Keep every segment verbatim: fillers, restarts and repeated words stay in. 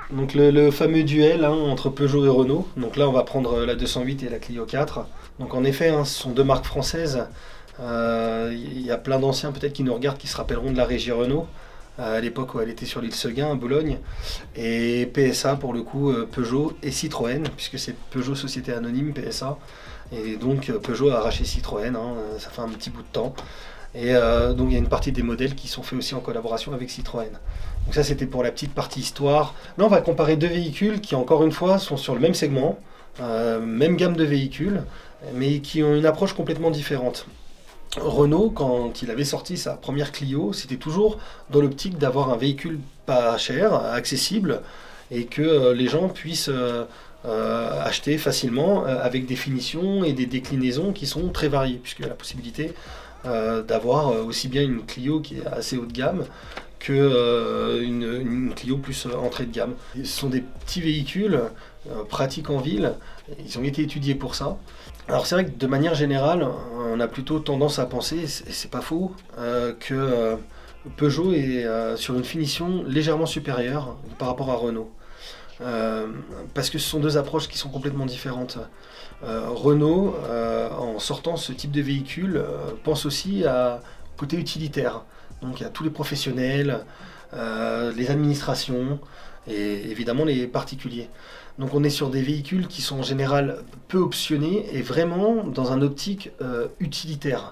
Donc le, le fameux duel hein, entre Peugeot et Renault. Donc là on va prendre la deux cent huit et la Clio quatre. Donc en effet hein, ce sont deux marques françaises. Il euh, y a plein d'anciens peut-être qui nous regardent qui se rappelleront de la régie Renault à l'époque où elle était sur l'île Seguin à Boulogne, et P S A pour le coup Peugeot et Citroën, puisque c'est Peugeot Société Anonyme P S A, et donc Peugeot a arraché Citroën, hein, ça fait un petit bout de temps, et euh, donc il y a une partie des modèles qui sont faits aussi en collaboration avec Citroën. Donc ça c'était pour la petite partie histoire. Là on va comparer deux véhicules qui encore une fois sont sur le même segment, euh, même gamme de véhicules, mais qui ont une approche complètement différente. Renault, quand il avait sorti sa première Clio, c'était toujours dans l'optique d'avoir un véhicule pas cher, accessible, et que euh, les gens puissent euh, euh, acheter facilement euh, avec des finitions et des déclinaisons qui sont très variées, puisqu'il y a la possibilité euh, d'avoir euh, aussi bien une Clio qui est assez haut de gamme que euh, une, une Clio plus euh, entrée de gamme. Et ce sont des petits véhicules euh, pratiques en ville, ils ont été étudiés pour ça. Alors c'est vrai que de manière générale, on a plutôt tendance à penser, et c'est pas faux, euh, que euh, Peugeot est euh, sur une finition légèrement supérieure par rapport à Renault. Euh, parce que ce sont deux approches qui sont complètement différentes. Euh, Renault, euh, en sortant ce type de véhicule, euh, pense aussi à côté utilitaire. Donc il y a tous les professionnels, euh, les administrations et évidemment les particuliers. Donc on est sur des véhicules qui sont en général peu optionnés et vraiment dans un optique euh, utilitaire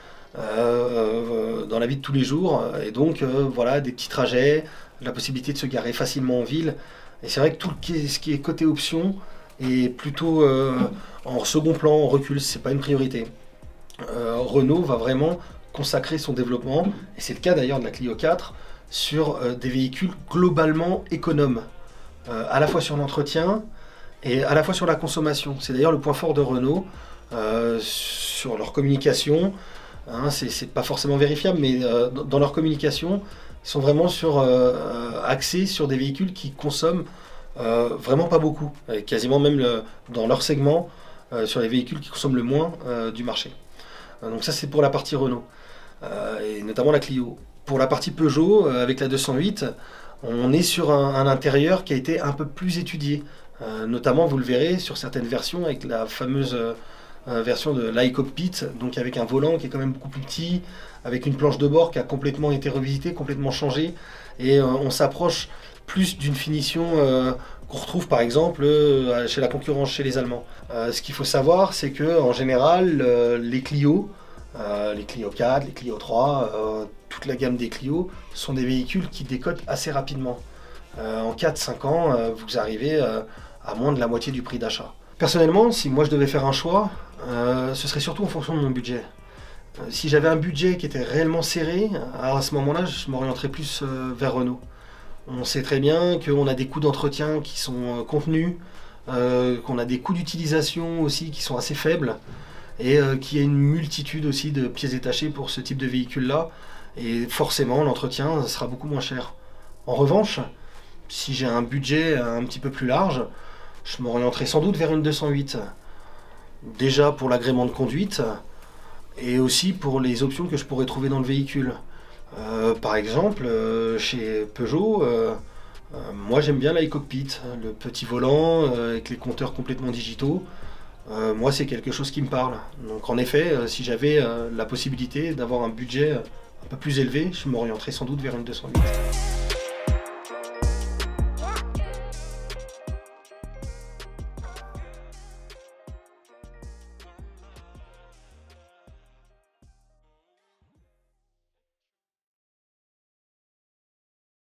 euh, dans la vie de tous les jours. Et donc euh, voilà, des petits trajets, la possibilité de se garer facilement en ville. Et c'est vrai que tout ce qui est côté option est plutôt euh, en second plan, en recul, c'est pas une priorité. Euh, Renault va vraiment consacrer son développement, et c'est le cas d'ailleurs de la Clio quatre, sur euh, des véhicules globalement économes. Euh, à la fois sur l'entretien et à la fois sur la consommation. C'est d'ailleurs le point fort de Renault, euh, sur leur communication, hein, c'est pas forcément vérifiable, mais euh, dans leur communication, ils sont vraiment sur, euh, axés sur des véhicules qui consomment euh, vraiment pas beaucoup, et quasiment même le, dans leur segment, euh, sur les véhicules qui consomment le moins euh, du marché. Euh, donc ça c'est pour la partie Renault, euh, et notamment la Clio. Pour la partie Peugeot, euh, avec la deux cent huit, on est sur un, un intérieur qui a été un peu plus étudié, euh, notamment vous le verrez sur certaines versions avec la fameuse euh, version de l'iCockpit, donc avec un volant qui est quand même beaucoup plus petit, avec une planche de bord qui a complètement été revisitée, complètement changée, et euh, on s'approche plus d'une finition euh, qu'on retrouve par exemple euh, chez la concurrence, chez les Allemands. Euh, ce qu'il faut savoir, c'est que en général, euh, les Clio, Euh, les Clio quatre, les Clio trois, euh, toute la gamme des Clio sont des véhicules qui décotent assez rapidement. Euh, en quatre cinq ans, euh, vous arrivez euh, à moins de la moitié du prix d'achat. Personnellement, si moi je devais faire un choix, euh, ce serait surtout en fonction de mon budget. Euh, si j'avais un budget qui était réellement serré, à ce moment-là, je m'orienterais plus euh, vers Renault. On sait très bien qu'on a des coûts d'entretien qui sont euh, contenus, euh, qu'on a des coûts d'utilisation aussi qui sont assez faibles, et euh, qu'il y a une multitude aussi de pièces détachées pour ce type de véhicule-là, et forcément l'entretien sera beaucoup moins cher. En revanche, si j'ai un budget un petit peu plus large, je m'orienterai sans doute vers une deux cent huit. Déjà pour l'agrément de conduite, et aussi pour les options que je pourrais trouver dans le véhicule. Euh, par exemple, euh, chez Peugeot, euh, euh, moi j'aime bien l'iCockpit, le petit volant euh, avec les compteurs complètement digitaux. Euh, moi c'est quelque chose qui me parle. Donc en effet, euh, si j'avais euh, la possibilité d'avoir un budget un peu plus élevé, je m'orienterais sans doute vers une deux cent huit.